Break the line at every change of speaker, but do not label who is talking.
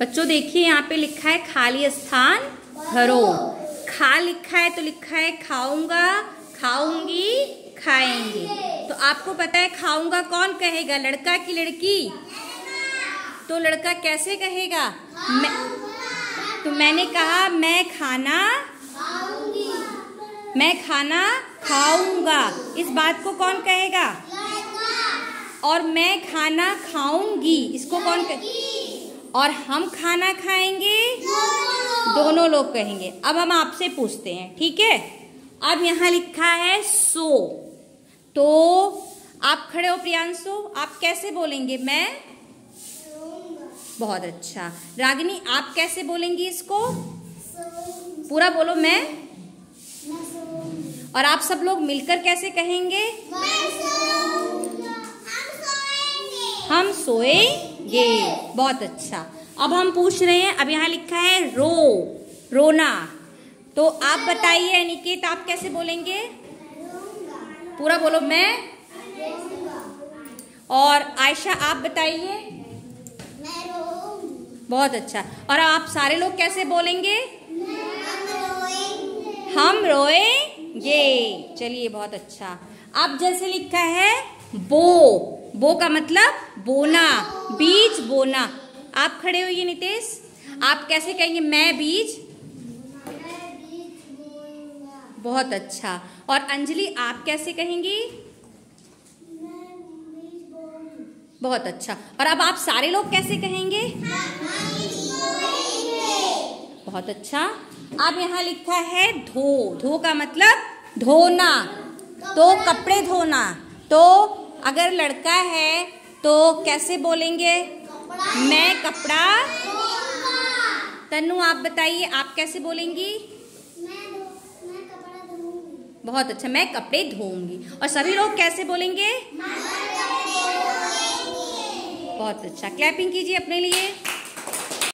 बच्चों देखिए यहाँ पे लिखा है खाली स्थान भरो। खा लिखा है तो लिखा है खाऊंगा, खाऊंगी, खाएंगे। तो आपको पता है खाऊंगा कौन कहेगा, लड़का की लड़की? तो लड़का कैसे कहेगा? तो मैंने कहा मैं खाना खाऊंगा। इस बात को कौन कहेगा? और मैं खाना खाऊंगी, इसको कौन कहेगा? और हम खाना खाएंगे, दोनों लोग कहेंगे। अब हम आपसे पूछते हैं, ठीक है? अब यहाँ लिखा है सो, तो आप खड़े हो प्रियांशु, आप कैसे बोलेंगे? मैं? बहुत अच्छा। रागिनी आप कैसे बोलेंगी इसको? पूरा बोलो। मैं? और आप सब लोग मिलकर कैसे कहेंगे? हम सोएंगे। बहुत अच्छा। अब हम पूछ रहे हैं, अब यहाँ लिखा है रोना। तो आप बताइए अनिकेत, आप कैसे बोलेंगे? पूरा बोलो। मैं? और आयशा आप बताइए। बहुत अच्छा। और आप सारे लोग कैसे बोलेंगे? हम रोएंगे। चलिए बहुत अच्छा। अब जैसे लिखा है बो का मतलब बोना, बीज बोना। आप खड़े होइए नितेश, आप कैसे कहेंगे? मैं बीज। बहुत अच्छा। और अंजलि आप कैसे कहेंगी? बहुत अच्छा। और अब आप सारे लोग कैसे कहेंगे? बहुत अच्छा। अब यहाँ लिखा है धो का मतलब धोना, तो कपड़े धोना। तो अगर लड़का है तो कैसे बोलेंगे? मैं कपड़ा। तन्नू आप बताइए, आप कैसे बोलेंगी? बहुत अच्छा, मैं कपड़े धोऊंगी। और सभी लोग कैसे बोलेंगे? बहुत अच्छा। क्लैपिंग कीजिए अपने लिए।